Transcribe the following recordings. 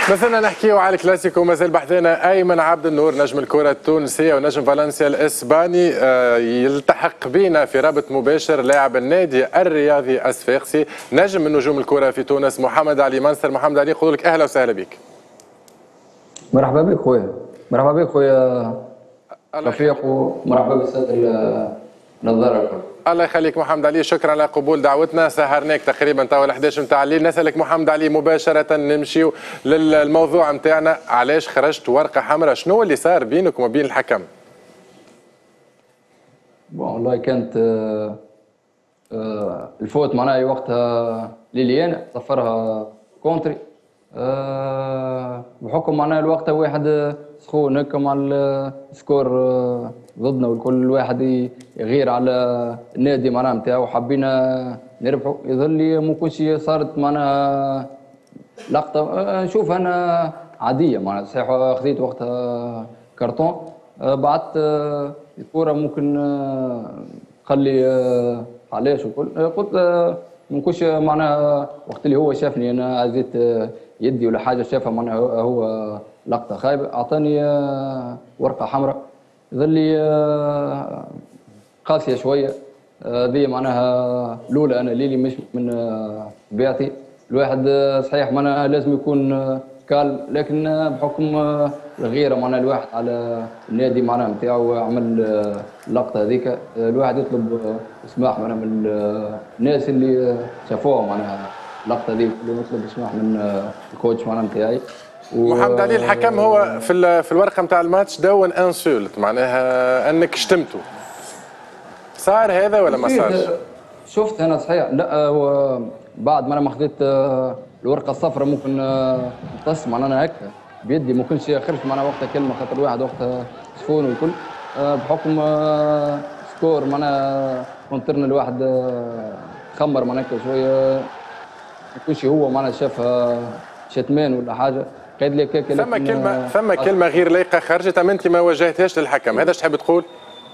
مثلنا نحكيو على الكلاسيكو. مازال بحثنا ايمن عبد النور نجم الكره التونسيه ونجم فالنسيا الاسباني يلتحق بنا في رابط مباشر لاعب النادي الرياضي الصفاقسي نجم من نجوم الكره في تونس محمد علي منصر. محمد علي نقول لك اهلا وسهلا بك. مرحبا بك خويا. مرحبا بك خويا رفيق، ومرحبا بالساده النظاره الكل. الله يخليك محمد علي، شكرا على قبول دعوتنا. سهرناك تقريبا توا 11 نتاع الليل. نسالك محمد علي مباشره، نمشيو للموضوع نتاعنا. علاش خرجت ورقه حمراء؟ شنو اللي صار بينك وما بين الحكم؟ والله كانت الفوت معناها وقتها ليليان صفرها كونتري بحكم معناها الوقت واحد سخون هكا مع السكور ضدنا، والكل واحد يغير على النادي معناها نتاعو، حبينا نربحوا. يظل لي ما كنتش صارت معناها لقطه نشوف انا عاديه معناها. صحيح خذيت وقتها كرتون، بعثت الكره ممكن خلي علاش وكل قلت ما نكونش معناها وقت اللي هو شافني انا عزيت يدي ولا حاجه، شافها معناها هو لقطه خايبه، اعطاني ورقه حمراء. يظل لي قاسيه شويه ذي معناها. الاولى انا ليلي مش من طبيعتي الواحد صحيح معناها لازم يكون كال، لكن بحكم الغيره معناها الواحد على النادي معناها نتاعو عمل اللقطه هذيك، الواحد يطلب اسماح معناها من الناس اللي شافوها معناها اللقطه هذيك، اللي يطلب اسماح من الكوتش معناها نتاعي. محمد علي الحكم هو في الورقه نتاع الماتش دون انسولت، معناها انك شتمته. صار هذا ولا ما صارش؟ شفت انا صحيح، لا هو بعد ما انا ما خذيت الورقه الصفراء ممكن نقص معناها انا هكا بيدي، ما كنتش خرجت معناها وقتها كلمه خاطر واحد وقتها سخون والكل بحكم سكور معناها كونترنا الواحد خمر معناها شويه، ما يكونش هو معناها شاف شتمان ولا حاجه قايد لي هكاك. ثم كلمه غير لايقه خرجت، اما انت ما وجهتهاش للحكم، هذا ايش تحب تقول؟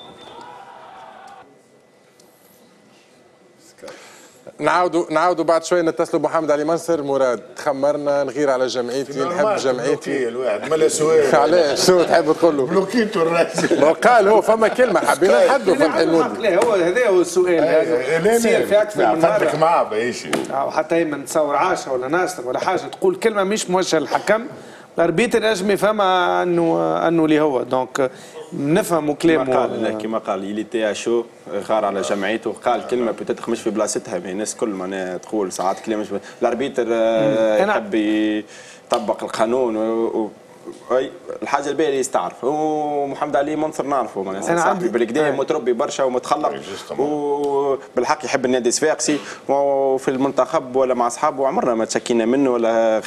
نعاودوا بعد شويه نتصلوا بمحمد علي منصر. مراد خمرنا نغير على جمعيتي، نحب جمعيتي. الواحد ملا سؤال علاش شنو تحب تقول له؟ بلوكيتو الراس. قال هو فما كلمه حبينا نحدوا فتحي المودي. لا هو هذا هو السؤال تصير في اكثر من مره معاه باهيش، او حتى ما نتصور عاشا ولا ناصر ولا حاجه تقول كلمه مش موجهه للحكم، الاربيتر نجم يفهمها انه اللي هو دونك نفهم كلامه. كما قال يلي تي شو غار على جمعيته، قال كلمه بتاتخ مش في بلاصتها، ما الناس كل معناها تقول ساعات كلمه مش الاربيتر يحب يطبق القانون اي الحاجه الباهيه اللي يستعرف. ومحمد علي منصر نعرفه معناها صاحبي بالكدا متربي برشا ومتخلق وبالحق يحب النادي الصفاقسي، وفي المنتخب ولا مع اصحابه عمرنا ما تشكينا منه ولا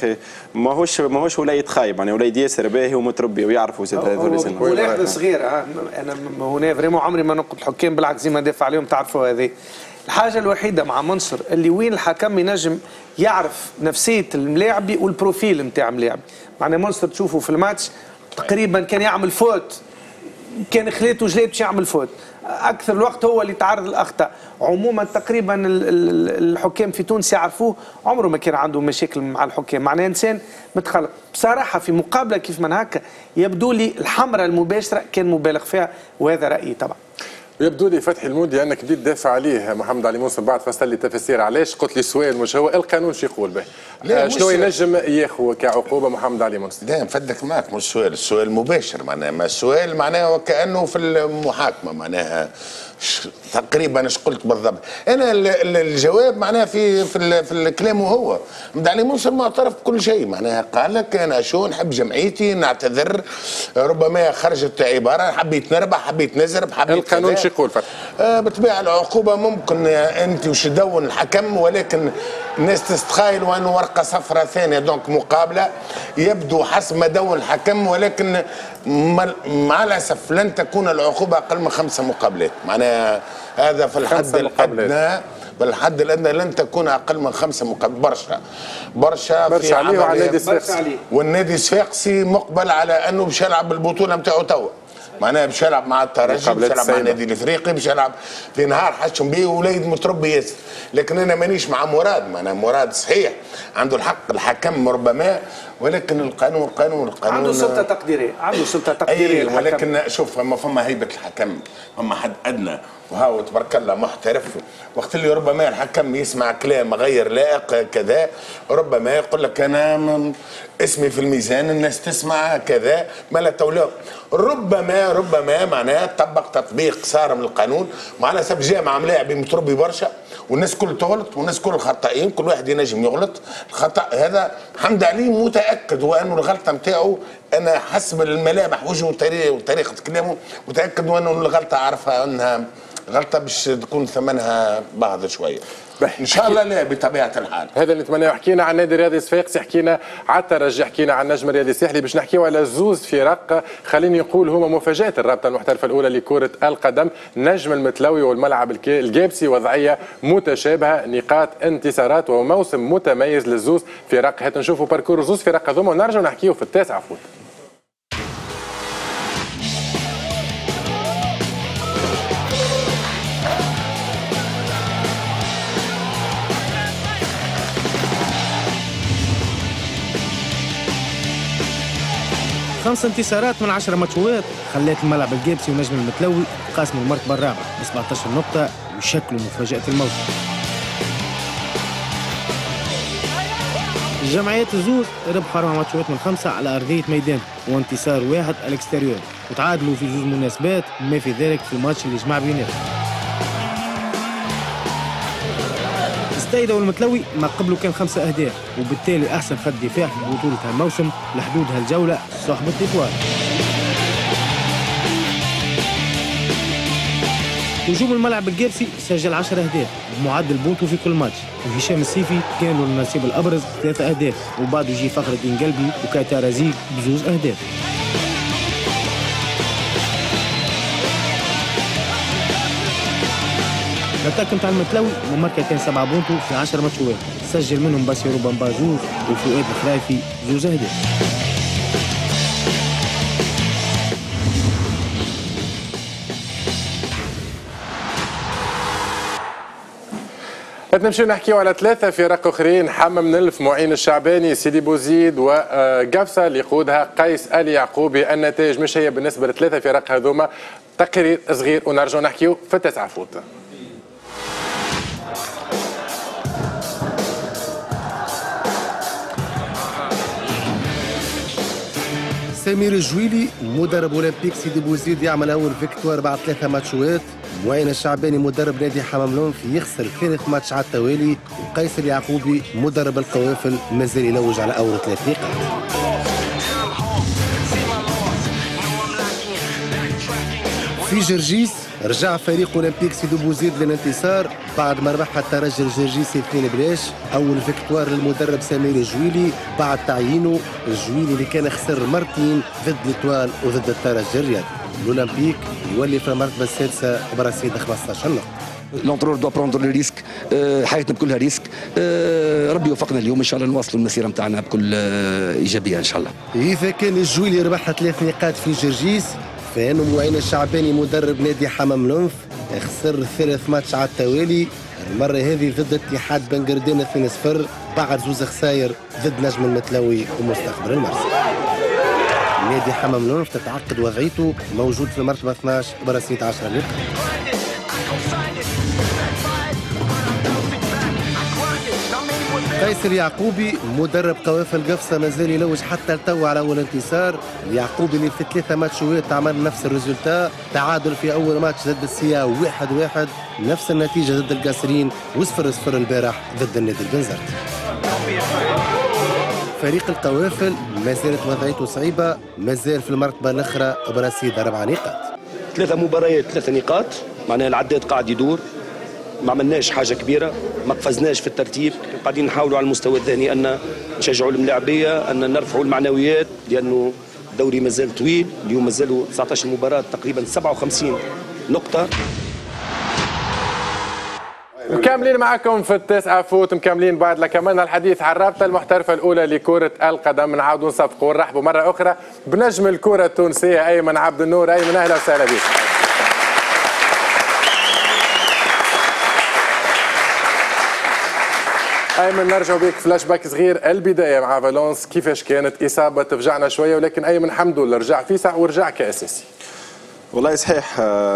ماهوش وليد خايب، يعني وليد ياسر باهي ومتربي ويعرفوا زاد هذول ولاد صغير. انا هنا فريمون عمري ما نقد الحكام، بالعكس زي ما ندافع عليهم. تعرفوا هذه الحاجه الوحيده مع منصر اللي وين الحكم ينجم يعرف نفسيه الملاعبي والبروفيل نتاع الملاعبي. معناها منصر تشوفه في الماتش تقريبا كان يعمل فوت، كان خليته جليت باش يعمل فوت، اكثر الوقت هو اللي تعرض للاخطاء. عموما تقريبا الحكام في تونس يعرفوه، عمره ما كان عنده مشاكل مع الحكام، معناها انسان متخلق. بصراحه في مقابله كيف من هكا يبدو لي الحمراء المباشره كان مبالغ فيها، وهذا رايي طبعا. يبدو لي فتحي المودي انك بديت تدافع عليه محمد علي منصر، بعد فسر لي تفسير علاش. قلت لي سؤال مش هو القانون شو يقول به؟ شنو ينجم ياخذ كعقوبه محمد علي منصر؟ لا نفدك معك، مش سؤال، السؤال مباشر معناها، ما السؤال معناها وكانه في المحاكمه معناها تقريبا ايش قلت بالضبط. انا الجواب معناها في الكلام هو محمد علي منصر معترف بكل شيء، معناها قال لك انا شو نحب جمعيتي، نعتذر، ربما خرجت عباره حبيت نربح، حبيت نزرب، حبيت القانون شو يقول فتحي؟ بالطبيعه العقوبه ممكن انت وش تدون الحكم، ولكن الناس تستخيل وانه ورقه صفراء ثانيه دونك مقابله يبدو حسب ما دون الحكم، ولكن مع الاسف لن تكون العقوبه اقل من 5 مقابلات، معناها هذا في الحد الادنى. بالحد الادنى لن تكون اقل من 5 مقابلات. برشا في عليه وعلى النادي الصفاقسي، والنادي الصفاقسي مقبل على انه باش يلعب البطوله نتاعو توا، معناها باش يلعب مع الترجي، باش يلعب مع النادي الافريقي، باش يلعب في نهار حشم بيه وليد متربي ياسر. لكن انا مانيش مع مراد، معناها مراد صحيح عنده الحق الحكم ربما، ولكن القانون عنده سلطه تقديريه، عنده سلطه تقديريه الحكم. ولكن شوف فما هيبه الحكم، فما حد ادنى وهاو تبارك الله محترف. وقت اللي ربما الحكم يسمع كلام غير لائق كذا، ربما يقول لك انا اسمي في الميزان، الناس تسمع كذا، ما لا تولوا. ربما معناها طبق تطبيق صارم للقانون، معناها سب جاء مع ملاعب متربي برشا والناس كل تغلط والناس كل خطائين، كل واحد ينجم يغلط. الخطا هذا حمد عليه متاكد وانه الغلطه نتاعو، انا حسب الملامح وجهه وطريقه كلامه متاكد وانه الغلطه عارفها انها غلطه باش تكون ثمنها بعض شويه. ان شاء الله لا بطبيعه الحال. هذا اللي نتمناه. حكينا عن النادي الرياضي صفاقسي، حكينا على الترجي، حكينا عن النجم الرياضي الساحلي، باش نحكيو على زوز فرق خليني نقول هما مفاجاه الرابطه المحترفه الاولى لكره القدم. نجم المتلوي والملعب الجابسي وضعيه متشابهه، نقاط انتصارات وموسم متميز للزوز فرق. هات نشوفوا باركور زوز فرق هذوما ونرجعوا نحكيو في التاسعه فوت. 5 انتصارات من 10 ماتشات خلات الملعب الجابسي ونجم المتلوي قاسموا المرتبة الرابعة ب 17 نقطة ويشكلوا مفاجأة الموسم. الجمعيات الزوز ربحوا 4 ماتشات من 5 على أرضية ميدان وانتصار واحد على الاكستيريور، وتعادلوا في 2 مناسبات بما في ذلك في الماتش اللي جمع بيناتهم. السيدة والمتلوي ما قبلوا كان 5 أهداف، وبالتالي أحسن خط دفاع في بطولة هالموسم لحدود هالجولة صاحبة الإطوال. هجوم الملعب الجابسي سجل 10 أهداف بمعدل بونتو في كل ماتش، وهشام السيفي كان له النصيب الأبرز 3 أهداف، وبعده يجي فخر الدين قلبي وكاتا رزيق ب2 أهداف. الاتاك نتاع المتلوي مماركة كان 7 بونتو في 10 ماتشات، سجل منهم باسيرو بامبا 2 وفؤاد الخرايفي 2 أهداف. نمشيو نحكيو على 3 فرق اخرين، حمام نلف، معين الشعباني، سيدي بوزيد وقفصه اللي يقودها قيس آل يعقوبي. النتائج مش هي بالنسبه ل3 فرق هذوما. تقرير صغير ونرجعوا نحكيو في التاسعه فوت. سمير الجويلي مدرب اولمبيك سيدي بوزيد يعمل اول فيكتوار بعد 3 ماتشات. معين الشعباني مدرب نادي حمام لونف يخسر 3 ماتش على التوالي. وقيس اليعقوبي مدرب القوافل مازال يلوج على اول 3 نقاط. في جرجيس رجع فريق اولمبيك سيدي بوزيد للانتصار بعد ما ربح الترجي الجرجيسي 2-0. اول فيكتوار للمدرب سمير الجويلي بعد تعيينه. الجويلي اللي كان خسر مرتين ضد ليتوال وضد الترجي الرياضي. الاولمبيك يولي في المرتبه السادسه برصيد 15 نقطه. لونترور دو بروندر لو ريسك، حياتنا بكلها ريسك. ربي يوفقنا اليوم ان شاء الله نواصلوا المسيره نتاعنا بكل ايجابيه ان شاء الله. اذا كان الجويلي ربح 3 نقاط في جرجيس، فان معين الشعباني مدرب نادي حمام لونف خسر 3 ماتش على التوالي. المره هذه ضد اتحاد بنقردان 2-0 بعد 2 خساير ضد نجم المتلوي ومستقبل المرسى. نادي حمام لونف تتعقد وضعيته موجود في المرتبه 12 برصيد 10 نقاط. قيس اليعقوبي مدرب قوافل قفصه مازال يلوج حتى التو على اول انتصار. اليعقوبي اللي في 3 ماتشات عمل نفس الريزولتا، تعادل في اول ماتش ضد السيا 1-1، نفس النتيجه ضد القاسرين و0-0 البارح ضد النادي البنزرتي. فريق القوافل ما زالت وضعيته صعيبه، مازال في المرتبه الاخرى برصيد 4 نقاط. 3 مباريات 3 نقاط، معناها العداد قاعد يدور. ما عملناش حاجه كبيره، ما قفزناش في الترتيب، قاعدين نحاولوا على المستوى الثاني ان نشجعوا الملاعبيه، ان نرفعوا المعنويات، لانه الدوري مازال طويل. اليوم مازالوا 19 مباراه، تقريبا 57 نقطه. مكملين معكم في التاسعة فوت، مكملين بعد لكمان الحديث عن الرابطة المحترفة الأولى لكرة القدم. نعاودوا نصفقوا ونرحبوا مرة أخرى بنجم الكرة التونسية أيمن عبد النور. أيمن أهلا وسهلا بك. أيمن نرجع بك فلاش باك صغير، البداية مع فالونس كيفاش كانت؟ إصابة تفجعنا شوية ولكن أيمن الحمد لله رجع فيسع ورجع كأساسي. والله صحيح،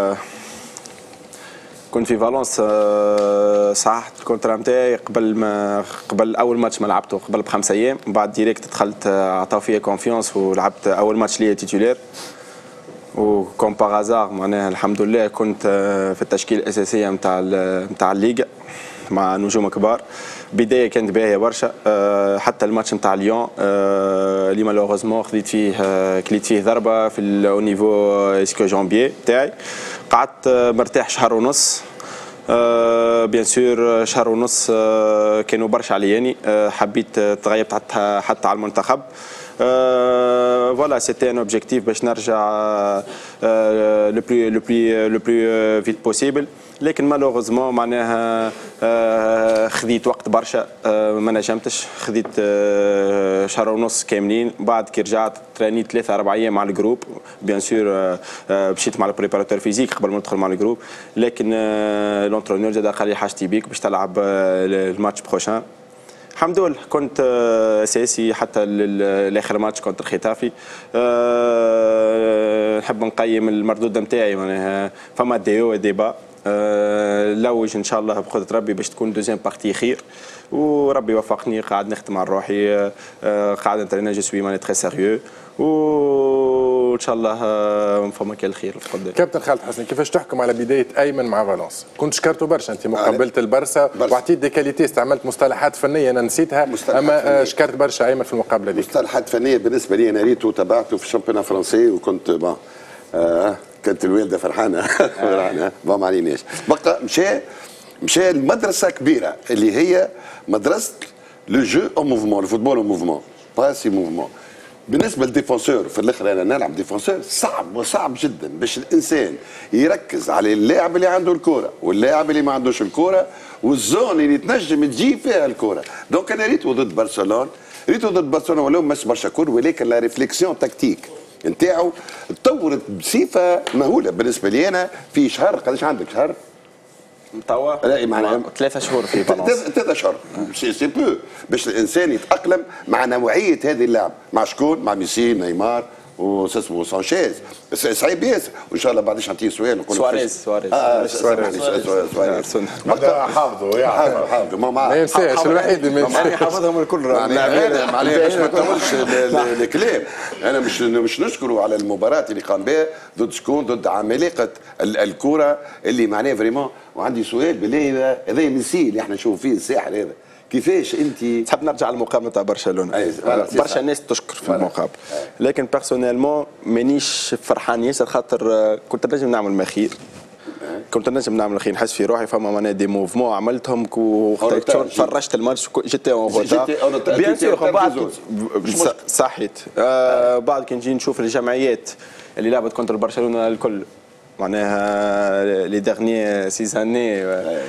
كنت في فالونس صححت الكونترا نتاعي قبل اول ماتش ما لعبته قبل ب5 ايام، بعد ديريكت دخلت عطاو فيا كونفيونس ولعبت اول ماتش ليا تيتولير، وكون باغازار معناها الحمد لله كنت في التشكيل الاساسيه نتاع الليغا مع نجوم كبار. بدايه كانت باهيه برشا، حتى الماتش نتاع ليون اللي مالوغوزمون خذيت فيه كليت فيه ضربه في او نيفو اسكو جامبيي تاعي، قعدت مرتاح شهر ونص. بيان سور شهر ونص كانوا برشا علياني، حبيت تغيبت حتى على المنتخب. فوالا سيتي ان اوبجيكتيف باش نرجع لو بلو فيت بوسيبل، لكن مالوغوزمون معناها خذيت وقت برشا، ما نجمتش، خذيت شهر ونص كاملين. بعد كي رجعت ترانيت 3-4 ايام مع الجروب، بيان سور مشيت مع البريباراتور فيزيك قبل ما ندخل مع الجروب، لكن لونترونور زاد قال لي حاجتي بيك باش تلعب الماتش بروشان. الحمد لله كنت اساسي حتى الاخر ماتش كونتر ختافي. نحب نقيم المردود نتاعي، معناها فما ديو وديبا، لوج ان شاء الله بقدره ربي باش تكون دوزيام بارتي خير، وربي وفقني، قاعد نخدم على روحي، قاعد نترينا جو سوي ماني تري سيريو، وان شاء الله فما كل خير في قدام. كابتن خالد حسني، كيفاش تحكم على بدايه ايمن مع فالونس؟ كنت شكرته برشا انت مقابله البرسا واعطيت دي كاليتي، استعملت مصطلحات فنيه انا نسيتها، اما شكرت برشا ايمن في المقابله دي. مصطلحات فنيه بالنسبه لي انا ريته تبعته في الشامبيون فرنسي، وكنت كانت الوالده فرحانه فرحانه ما عليناش. بقى مشى المدرسه كبيره اللي هي مدرسه لو جو او موفمون، الفوتبول او موفمون باسي موفمون. بالنسبه للديفونسور في الاخر انا نلعب ديفونسور صعب جدا باش الانسان يركز على اللاعب اللي عنده الكره واللاعب اللي ما عندوش الكره والزون اللي تنجم تجي فيها الكره. دونك انا ريتو ضد برشلونه ولو مش برشا كور، ولكن لا ريفليكسيون تكتيك نتاعو تطورت بصفه مهوله بالنسبه لي. انا في شهر، قداش عندك شهر؟ توا لا معناها 3 شهور في بالونس، 3 شهور سي بو باش الانسان يتاقلم مع نوعيه هذه اللعب. مع شكون؟ مع ميسي، نيمار واسمه سانشيز، صعيب ياسر. وان شاء الله بعد نعطيه سؤال نقول سواريز هذا حافظه يا حافظه ما ينساش، الوحيد اللي ما ينساش حافظهم الكل. معناها باش ما نطولش الكلام، انا مش نشكره على المباراه اللي قام بها ضد شكون؟ ضد عمالقه الكره اللي معناها فريمون. وعندي سؤال بالله، هذا ميسي اللي احنا نشوف فيه الساحر هذا، كيفاش انت تحب نرجع للمقابله تاع برشلونه؟ برشا ناس تشكر في المقابله، لكن بيرسونيلمون مانيش فرحان ياسر، خاطر كنت نجم نعمل ما خير، نحس في روحي فما معناها دي موفمون عملتهم فرشت الماتش جيتي اون روتار بيان سور. بعد صحيت بعد كي نجي نشوف الجمعيات اللي لعبت كونتر برشلونه الكل، معناها لي ديرني 6 اني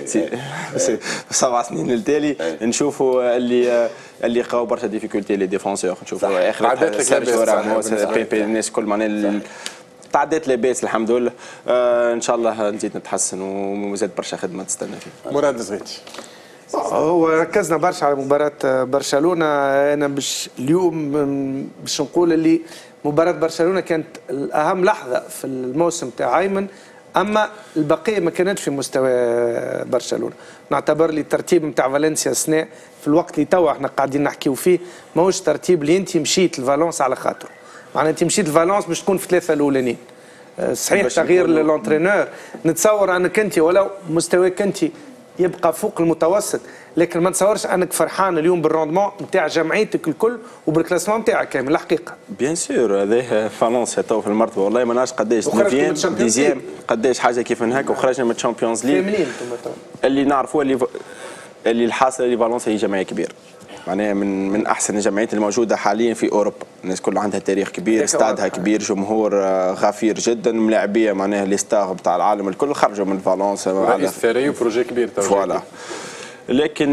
7 سنين التالي نشوفوا اللي لقاو برشا ديفيكولتي لي ديفونسور. نشوفوا اخر سيرجيو راموس بيبي الناس كل معناها تعديت لاباس الحمد لله. ان شاء الله نزيد نتحسن ومازال برشا خدمه تستنى فيه. مراد زغيتي، هو ركزنا برشا على مباراة برشلونة. أنا اليوم باش نقول اللي مباراة برشلونة كانت أهم لحظة في الموسم تاع أيمن، أما البقية ما كانتش في مستوى برشلونة. نعتبر لي الترتيب نتاع فالنسيا السنة في الوقت اللي توا احنا قاعدين نحكيو فيه ماهوش ترتيب اللي أنت مشيت لفالونس على خاطره. معناها أنت مشيت لفالونس باش تكون في 3 الأولانيين. صحيح تغيير للونترينور، نتصور أنك أنت ولو مستواك أنت يبقى فوق المتوسط، لكن ما نتصورش انك فرحان اليوم بالروندمون نتاع جمعيتك الكل وبالكلاسمون نتاعك كامل الحقيقه. بيان سور هذا فالونس تو في المرتبه، والله ما نعرفش قداش 9 ديزيام قداش حاجه كيف هكا، وخرجنا من الشامبيونز ليغ اللي نعرفوه اللي الحاصل اللي فالونس هي جمعيه كبيره. معناها من احسن الجمعيات الموجوده حاليا في اوروبا. الناس كلها عندها تاريخ كبير، استادها كبير، جمهور غفير جدا، ملاعبيه معناها لي ستار بتاع العالم الكل خرجوا من فالنسيا. رئيس ثري وبروجي كبير. فوالا. لكن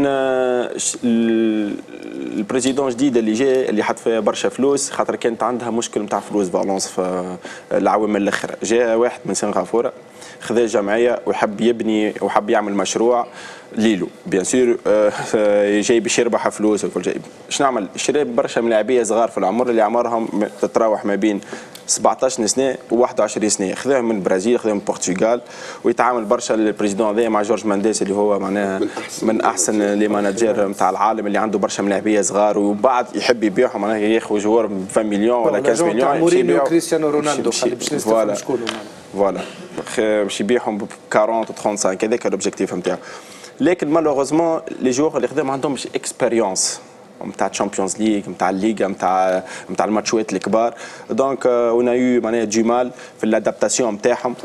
البريزيدون جديد اللي جاء اللي حط فيها برشا فلوس، خاطر كانت عندها مشكل نتاع فلوس فالنس في العوامل الاخرى. جاء واحد من سنغافوره خذا جمعيه ويحب يبني وحب يعمل مشروع ليلو بيان سور، جاي باش يربح فلوس وكل شيء. اش نعمل؟ شرى برشا ملاعبيه صغار في العمر اللي اعمارهم تتراوح ما بين 17 سنه و21 سنه، خذاهم من البرازيل، خذاهم من البرتغال، ويتعامل برشا البريزيدون هذا مع جورج مانديس اللي هو معناها من احسن لي ماناجير نتاع العالم، اللي عنده برشا ملاعبيه صغار وبعد يحب يبيعهم معناها ياخذ جوار ب 20 مليون ولا 15 مليون. مورينيو وكريستيانو رونالدو باش نستفهموا شكون فوالا باش يبيعهم ب 40 و 35، هذاك الاوبجيكتيف نتاعو. لكن مالوغوزمون لي جوغ اللي خدام ما عندهمش اكسبيريونس نتاع الشامبيونز ليغ، نتاع الليغا، نتاع الماتشوات الكبار. دونك اون يو معناها دو مال في الادابتاسيون نتاعهم.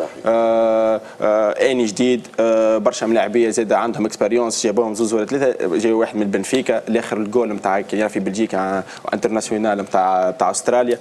اني جديد، برشا ملاعبيه زاد عندهم اكسبيريونس، جابوهم زوز ولا ثلاثه. جاي واحد من بنفيكا الاخر الجول نتاع كان في بلجيكا انترناسيونال نتاع استراليا.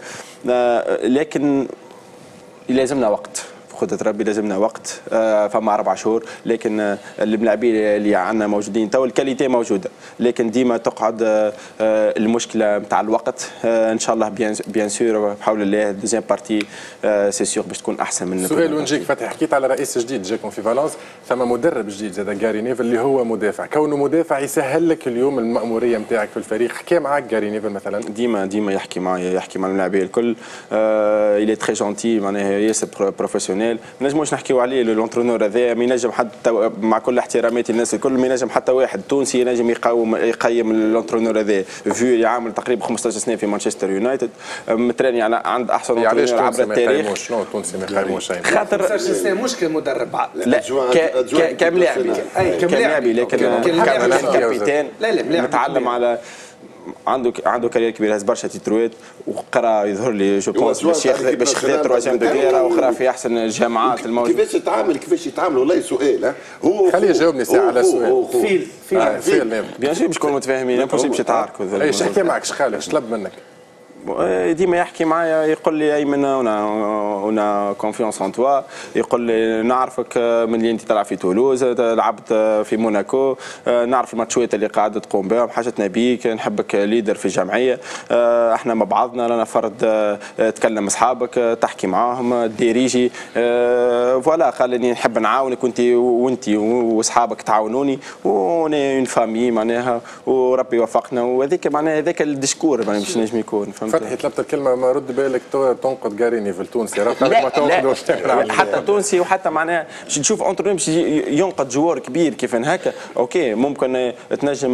لكن لازمنا وقت، خذت ربي لازمنا وقت. فما 4 شهور، لكن الملاعبين اللي عندنا موجودين تو الكاليتي موجوده، لكن ديما تقعد المشكله نتاع الوقت. ان شاء الله بيان سور بحول الله دوزيام بارتي سي سيغ باش تكون احسن من سؤال ونجيك فتحي. حكيت على رئيس جديد جاكم في فالنس، ثم مدرب جديد زاد غاري نيفل اللي هو مدافع. كونه مدافع يسهل لك اليوم المأموريه نتاعك في الفريق. حكى معك غاري نيفل مثلا؟ ديما يحكي معايا، يحكي مع الملاعبيه الكل. إلي تري جونتي معناها ياسر بروفيسيونيل. ما نجموش نحكيو عليه لونترونور هذا، ما ينجم حتى مع كل احتراماتي الناس الكل ما ينجم حتى واحد تونسي ينجم يقيم اللونترونور هذا. فيو اللي عامل تقريبا 15 سنه في مانشستر يونايتد، متراني على عند احسن لونترونور عبر التاريخ. شنو التونسي ما يقيموش؟ خاطر 15 سنه مش كمدرب، لا كملاعبي، لكن كابيتان متعلم على عنده كارير كبير، هز برشا تيتروات وقرا يظهر لي جو بونس باش ياخذ تروازيام دوغيرا وقرا في احسن الجامعات الموجوده. كيفاش يتعامل والله سؤال هو خليه يجاوبني ساعه على السؤال. فيل بيان سور باش نكونوا متفاهمين، امبوسيبل باش يتعاركوا. ايش حكى معك؟ ايش طلب منك؟ ديما يحكي معايا يقول لي ايمن انا كونفيونس ان توا، يقول لي نعرفك من اللي انت تلعب في تولوز، لعبت في موناكو، نعرف الماتشوات اللي قاعد تقوم بهم، حاجتنا بيك، نحبك ليدر في الجمعيه، احنا مع بعضنا، رانا فرد تكلم اصحابك تحكي معاهم ديريجي، فوالا خليني نحب نعاونك وانت واصحابك تعاونوني، وني اون فامي معناها، وربي يوفقنا، وهذيك معناها هذاك الديسكور باش نجم يكون. فتحي طلبت الكلمه، ما رد بالك تنقد غاري نيفل تونسي، ما تنقدوش حتى تونسي، وحتى معناها باش تشوف اونترونور باش ينقد جوار كبير كيف هكا، اوكي ممكن تنجم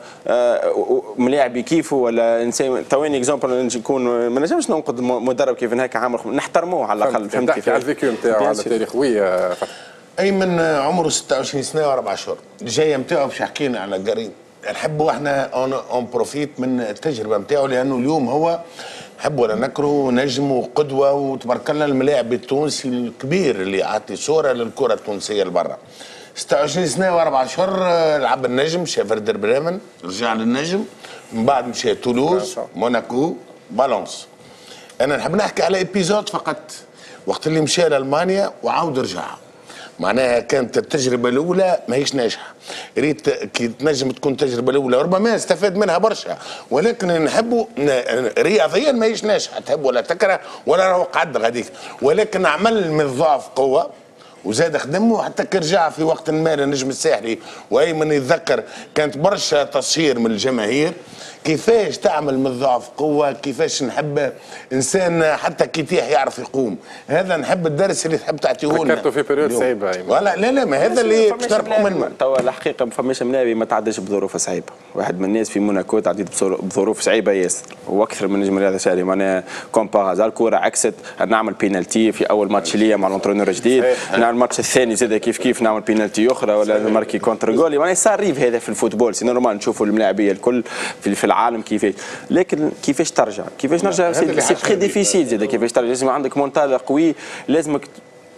ملاعبي كيفه ولا انسان. تواني اكزومبل نكون ما نجمش ننقد مدرب كيف هكا عامل، نحترموه على الاقل. فهمت كيف؟ على الفيكيو نتاعو، على تاريخ. وي ايمن عمره 26 سنه و4 شهور، الجايه نتاعو باش يحكينا على غاري. نحبوا احنا اون بروفيت من التجربه نتاعو، لانه اليوم هو نحب ولا نكره نجم وقدوه، وتبارك الله الملاعب التونسي الكبير اللي عطي صوره للكره التونسيه لبرا. 26 سنه و4 شهور لعب النجم، مشى فردر بريمن، رجع للنجم، من بعد مشى تولوز، موناكو، بالونس. انا نحب نحكي على ايبيزود فقط وقت اللي مشى لالمانيا وعاود رجع. معناها كانت التجربه الاولى ماهيش ناجحه، ريت كي تنجم تكون التجربه الاولى ربما استفاد منها برشا، ولكن نحبوا رياضيا ماهيش ناجحه، تحب ولا تكره ولا راهو قعد غاديك، ولكن عمل من الضعف قوه وزاد خدمه حتى كي رجع في وقت ما للنجم الساحلي. وايمن يتذكر كانت برشا تصهير من الجماهير كيفاش تعمل من الضعف قوه، كيفاش نحب انسان حتى كي يطيح يعرف يقوم. هذا نحب الدرس اللي تحب تعطيه لنا. ذكرته في بيريود صعيبه ايمن. ولا لا ما هذا اللي باش نربحوا منه. توا الحقيقه ما فماش ملاعبي ما تعداش بظروف صعيبه، واحد من الناس في موناكو تعديت بظروف صعيبه ياسر، واكثر من نجم رياضي ساري معناها كومبارازا. الكره عكست، نعمل بينالتي في اول ماتش ليا مع لونترونور جديد، نعمل الماتش الثاني زاد كيف نعمل بينالتي اخرى ولا ماركي كونتر جول. معناها صار ريف هذا في الفوتبول، سي نورمال نشوفوا الملاعبيه الكل في العالم كيفاش، لكن كيفاش ترجع، كيفاش نرجع سي تري ديفيسيل زاد. كيفاش ترجع لازم عندك مونتال قوي، لازمك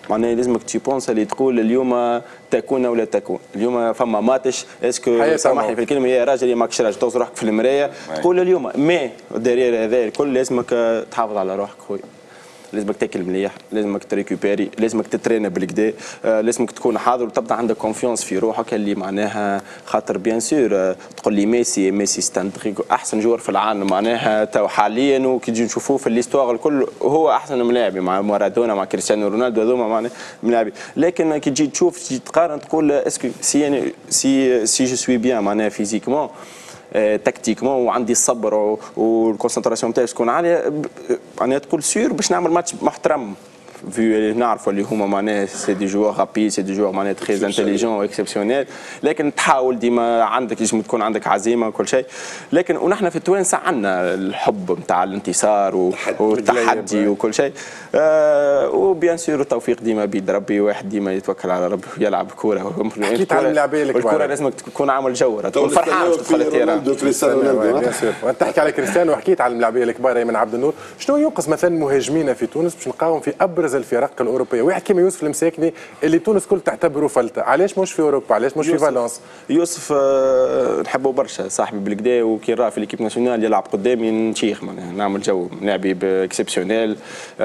معناها لازمك تيبونس اللي تقول اليوم تكون ولا تكون. اليوم فما ماتش اسكو سامحني في الكلمه يا راجل ماكش راجل توصل روحك في المرايه تقول اليوم مي دارير هذا الكل لازمك تحافظ على روحك خويا. لازمك تاكل مليح، لازمك تريكوبيري، لازمك تترينا بالكدا، لازمك تكون حاضر وتبدا عندك كونفيونس في روحك اللي معناها خاطر بيان سور تقول لي ميسي ستاندريكو احسن جوار في العالم معناها تو حاليا وكي تجي نشوفوه في الاستواغ الكل هو احسن ملاعبي مع مارادونا مع كريستيانو رونالدو هذوما معناها ملاعبي، لكن كي تجي تشوف تجي تقارن تقول اسكو سي جو سوي بيان معناها فيزيكمون تكتيكمون وعندي الصبر والكونسنتراسيون نتاعي تكون عاليه معناها تقول سير باش نعمل ماتش محترم في نعرفوا اللي هما معناها سي دي جوار رابيد سي دي جوار معناها تري انتيليجون واكسبسيونيل، لكن تحاول ديما عندك لازم تكون عندك عزيمه وكل شيء، لكن ونحن في التوانسه عندنا الحب نتاع الانتصار والتحدي وكل شيء وبيان سور التوفيق ديما بيد ربي، واحد ديما يتوكل على ربي ويلعب كوره. حكيت على اللاعبين الكبار الكوره لازمك تكون عامل جوره تكون فرحان تدخل التيران. بيان سور وانت تحكي على كريستيانو وحكيت على اللاعبين الكبار ايمن عبد النور، شنو ينقص مثلا مهاجمينا في تونس باش نلقاهم في ابرز الفرق الاوروبيه؟ واحد كيما يوسف المساكني اللي تونس كل تعتبره فلته، علاش مش في اوروبا؟ علاش مش في فالنس؟ يوسف نحبه برشا صاحبي بالكدا وكي راه في ليكيب ناسيونال يلعب قدامي نشيخ معناها نعمل جو لاعبي اكسبسيونيل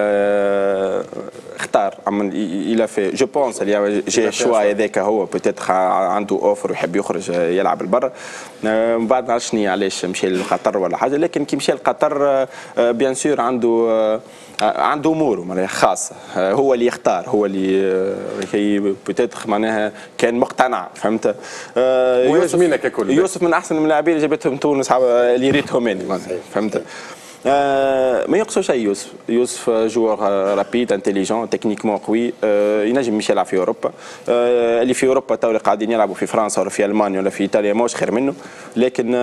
اختار الى في جو بونس اللي جا الشوا هذاك هو بوتيتر عنده اوفر ويحب يخرج يلعب البر من بعد ما عرفتش علاش مشى لقطر ولا حاجه، لكن كي مشى لقطر بيان سور عنده اموره معناها خاصه هو اللي يختار هو اللي بوتيتر معناها كان مقتنع فهمت. مهاجمينا ككل يوسف من احسن اللاعبين اللي جابتهم تونس اللي ريتهم انا فهمت. ما يقصو شيء يوسف جوار رابيد انتيليجون تكنيكمون قوي ينجم مش يلعب في اوروبا اللي في اوروبا تو قاعدين يلعبوا في فرنسا ولا في المانيا ولا في ايطاليا ماهوش خير منه، لكن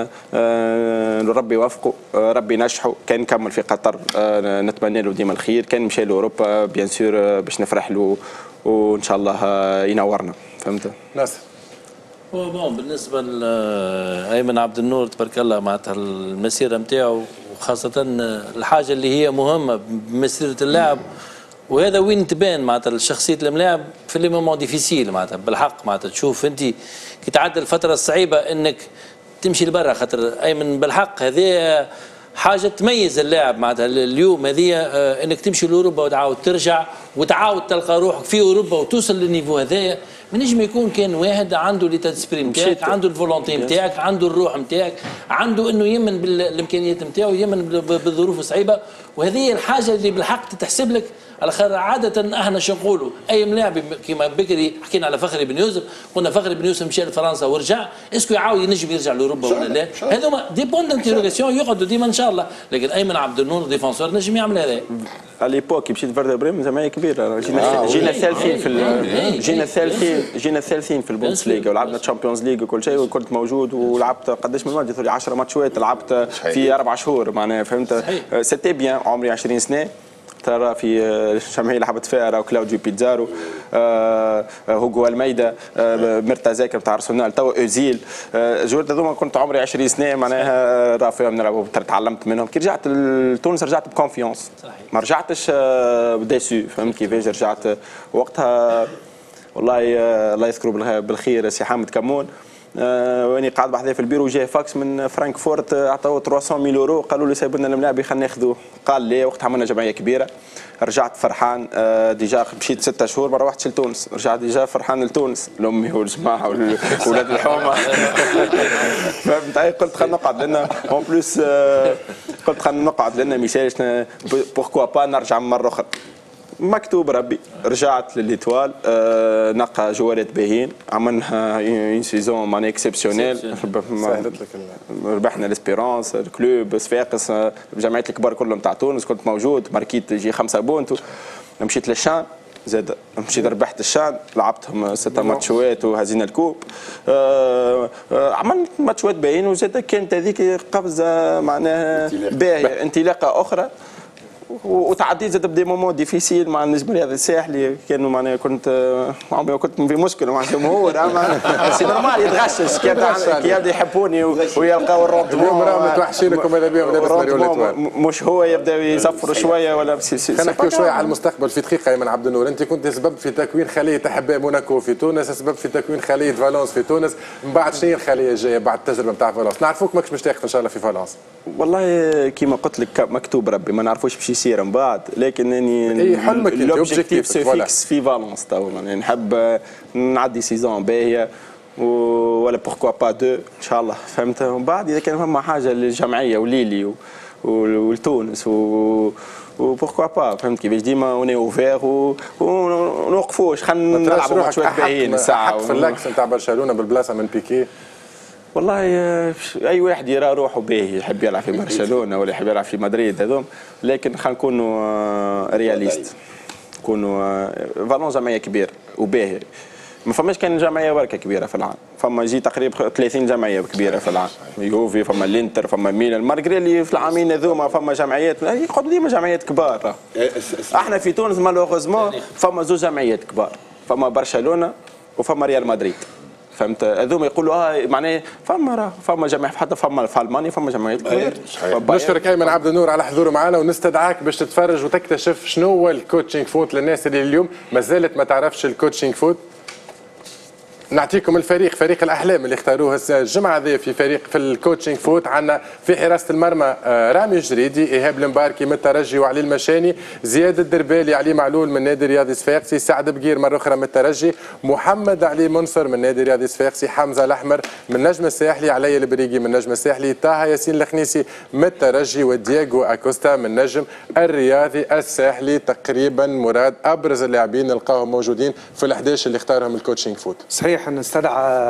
ربي يوفقه ربي ينجحه. كان نكمل في قطر نتمنى له ديما الخير، كان مشى لاوروبا بيان سور باش نفرح له وان شاء الله ينورنا فهمت. ناصر هو بون بالنسبه لايمن عبد النور تبارك الله معناتها المسيره نتاعو وخاصه الحاجه اللي هي مهمه بمسيره اللاعب وهذا وين تبان معناتها شخصيه الملاعب في لي مومون ديفيسيل معناتها بالحق معناتها تشوف انت كي تعدي الفتره الصعيبه انك تمشي لبرا خاطر ايمن بالحق هذه حاجه تميز اللاعب معناتها اليوم هذه انك تمشي لاوروبا وتعاود ترجع وتعاود تلقى روحك في اوروبا وتوصل للنيفو هذايا. ما نجم يكون كان واحد عنده ليتا ديسبري نتاعك، عنده الفولونتي نتاعك، عنده الروح نتاعك، عنده انه يمن بالامكانيات نتاعو، يمن بالظروف الصعيبه، وهذه هي الحاجه اللي بالحق تتحسب لك. على خير عاده احنا شو نقولوا اي ملاعب كيما بكري حكينا على فخري بن يوسف، قلنا فخري بن يوسف مشى لفرنسا ورجع، اسكو يعاود ينجم يرجع لاوروبا ولا لا؟ هذوما دي بون دانتيروغاسيون يقعدوا ديما ان شاء الله، لكن ايمن عبد النور ديفونسور نجم يعمل هذا. على ليبوك مشيت فيردر بريم جمعيه كبيره جينا الثالثين في جينا الثالثين في البوندس ليغا ولعبنا تشامبيونز ليغ وكل شيء وكنت موجود ولعبت قداش من وقت 10 ماتشات لعبت في 4 شهور معناها فهمت. سيتي بيان عمري 20 سنه ترى في الجمعيه لعبت فيها راهو كلاوديو بيتزارو هوغو الميدا مرتزاك نتاع ارسنال تو اوزيل جورد هذوما كنت عمري 20 سنه معناها راه فيهم نلعبوا تعلمت منهم. كي رجعت لتونس رجعت بكونفيونس ما رجعتش ديسو فهمت كيفاش رجعت وقتها والله الله يذكره بالخير سي حامد كمون واني قاعد بحذايا في البيرو جاي فاكس من فرانكفورت عطاوه 300,000 يورو قالوا لي سيبوا لنا الملاعب خلينا ناخذوه. قال لي وقتها عملنا جمعيه كبيره رجعت فرحان ديجا مشيت 6 شهور ما روحتش لتونس رجعت ديجا فرحان لتونس لامي والجماعه واولاد الحومه فهمت. قلت خلينا نقعد لنا اون بلوس قلت خلينا نقعد لنا ميساج بوركوا با نرجع مره اخرى مكتوب ربي. رجعت للإيطوال نقى جوارات باهين عملنا اون سيزون معناها اكسبسيونيل ربحنا ليسبيرونس الكلوب صفاقس الجمعيات الكبار كلهم تاع تونس كنت موجود ماركيت يجي 5 بونت. مشيت للشان زاد مشيت ربحت الشان لعبتهم 6 ماتشات وهزينا الكوب عملت ماتشات باهين وزاد كانت هذيك قفزه معناها باهيه انطلاقه اخرى وتعديت زاد بدي مومون ديفيسيل مع النجم الرياضي الساحلي. كانوا معناها كنت في مشكله مع الجمهور سي نورمال يتغشش كي يبدا يحبوني ويلقاو الروندمون. اليوم راهم متوحشينكم هذا بهم لاباس ماريو ليتوال. مش هو يبدا يصفر شويه ولا خلينا نحكيو شويه على المستقبل في دقيقه. ايمن عبد النور، انت كنت سبب في تكوين خليه احباء موناكو في تونس، سبب في تكوين خليه فالنس في تونس، من بعد شنو هي الخليه الجايه بعد التجربه نتاع فالنس؟ نعرفوك ماكش باش تاخذ ان شاء الله في فالنس. والله كيما قلت لك مكتوب ربي ما نعرفوش باش يصير من بعد، لكن اني حلمك انت اوبجيكتيف سي فيكس في فالنس تو يعني نحب نعدي سيزون باهيه ولا بوركوا با دو ان شاء الله فهمت. ومن بعد اذا كان فما حاجه للجمعيه وليلي ولتونس وبوركوا با فهمت كيفاش ديما اوني اوفير ونوقفوش خلينا نلعبوا ماتشات باهيين الساعه في اللاكس نتاع برشلونه بالبلاصه من بيكي. والله اي واحد يرى روحه باهي يحب يلعب في برشلونه ولا يحب يلعب في مدريد هذوم، لكن خلينا نكونوا رياليست، نكونوا فالون جمعيه كبيره وباهي. ما فماش كان جمعيه بركه كبيره في العالم، فما يجي تقريبا 30 جمعيه كبيره في العالم، يوفي فما الانتر فما ميلان، مارغري اللي في العامين هذوما فما جمعيات يقعدوا ديما جمعيات كبار. احنا في تونس مالوغوزمون فما زوج جمعيات كبار، فما برشلونه وفما ريال مدريد فهمت. هذوما يقولوا معناه فما جماعه حتى فما في المانيا فما جمعيات كبيره. نشكرك ايمن عبد النور على حضوره معنا، ونستدعاك باش تتفرج وتكتشف شنو هو الكوتشينغ فوت للناس اللي اليوم ما زالت ما تعرفش الكوتشينغ فوت. نعطيكم فريق الاحلام اللي اختاروه الجمعه هذه في الكوتشينغ فوت. عندنا في حراسه المرمى رامي الجريدي، ايهاب المباركي من الترجي وعلي المشاني، زياد الدربالي، علي معلول من نادي رياضي صفاقسي، سعد بقير مره اخرى من الترجي، محمد علي منصر من نادي رياضي صفاقسي، حمزه الاحمر من نجم الساحلي، علي البريقي من نجم الساحلي، طه ياسين الخنيسي من الترجي، ودياغو اكوستا من نجم الرياضي الساحلي. تقريبا مراد ابرز اللاعبين نلقاهم موجودين في ال11 اللي اختارهم الكوتشينغ فوت. صحيح نستدعى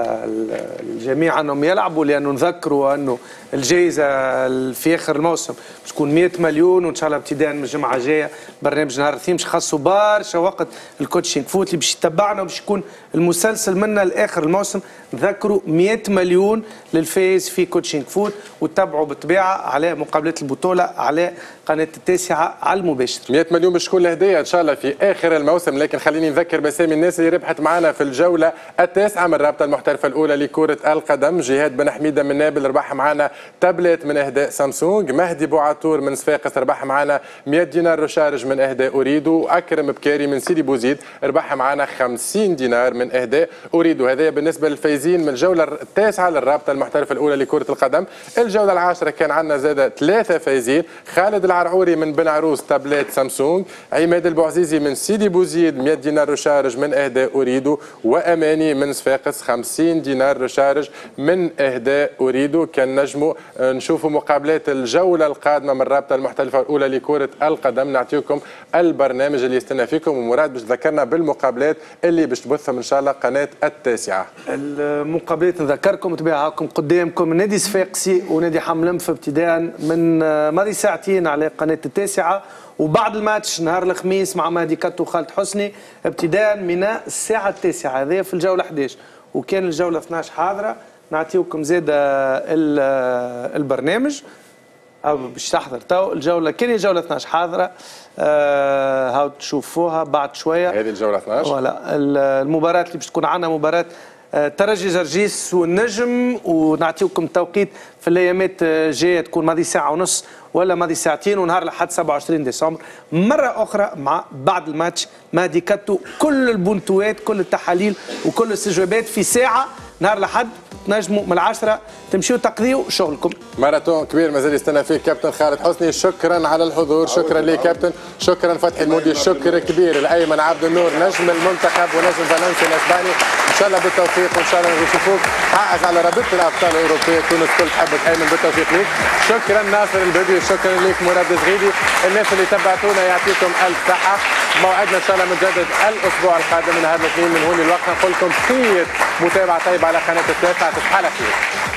الجميع انهم يلعبوا، لانه نذكروا انه الجائزه في اخر الموسم باش تكون 100 مليون، وان شاء الله ابتداء من الجمعه الجايه برنامج نهار الاثنين باش خاصوا برشا وقت الكوتشينغ فوت اللي باش يتبعنا وباش يكون المسلسل منا لاخر الموسم. نذكروا 100 مليون للفائز في كوتشينغ فوت، وتتابعوا بالطبيعه على مقابلات البطوله على قناه التاسعه على المباشر. 100 مليون باش تكون الهديه ان شاء الله في اخر الموسم. لكن خليني نذكر باسامي الناس اللي ربحت معنا في الجوله التاسعه من الرابطه المحترفه الاولى لكره القدم. جهاد بن حميده من نابل ربح معنا تابلت من اهداء سامسونج، مهدي بوعطور من صفاقس ربح معنا 100 دينار رشارج من اهداء اريدو، واكرم بكاري من سيدي بوزيد ربح معنا 50 دينار من اهداء اريدو. هذا بالنسبه للفايزين من الجوله التاسعه للرابطه المحترفه الاولى لكره القدم. الجوله العاشره كان عندنا زاده 3 فايزين: خالد العرعوري من بن عروس تابلت سامسونج، عماد البوعزيزي من سيدي بوزيد 100 دينار رشارج من اهداء اريدو، واماني من صفاقس 50 دينار رشارج من اهداء اريدو. كان نجموا نشوفوا مقابلات الجوله القادمه من الرابطه المحترفه الاولى لكره القدم. نعطيكم البرنامج اللي يستنى فيكم، ومراد باش ذكرنا بالمقابلات اللي باش تبثهم ان شاء الله قناه التاسعه. المقابلات نذكركم تبعكم قدامكم نادي صفاقسي ونادي حملمف ابتداء من ماضي ساعتين على قناه التاسعه، وبعد الماتش نهار الخميس مع مهدي كاتو وخالد حسني ابتداء من الساعه التاسعه. هذا في الجوله 11، وكان الجوله 12 حاضره. نعطيكم زاده البرنامج او باش تحضر تو الجوله. كان الجوله 12 حاضره، هاو تشوفوها بعد شويه. هذه الجوله 12 ولا المباراه اللي باش تكون عندنا مباراه ترجي جرجيس والنجم، ونعطيكم التوقيت في الايامات الجايه تكون ماضي ساعه ونص ولا ماضي ساعتين، ونهار الاحد 27 ديسمبر مره اخرى مع بعد الماتش مهدي كاتو كل البنتوات كل التحاليل وكل الاستجوابات في ساعه نهار الاحد. تنجموا من 10 تمشيوا تقضيوا شغلكم. ماراثون كبير مازال يستنى فيك كابتن خالد حسني. شكرا على الحضور، شكرا لك كابتن، شكرا فتحي المودي، شكر كبير لايمن عبد النور نجم المنتخب ونجم فالنسيا الاسباني. ان شاء الله بالتوفيق، وان شاء الله نشوفوك حائز على رابطه الابطال الاوروبيه. تونس كل تحبك ايمن، بالتوفيق ليك. شكرا ناصر البدوي، شكرا لك مراد الزغيدي. الناس اللي تبعتونا يعطيكم الف صحه. موعدنا ان شاء الله متجدد الاسبوع القادم من نهار الاثنين من هون الوقت. نقول لكم خير متابعه طيبه على قناه التاسعه. تصبحوا على خير.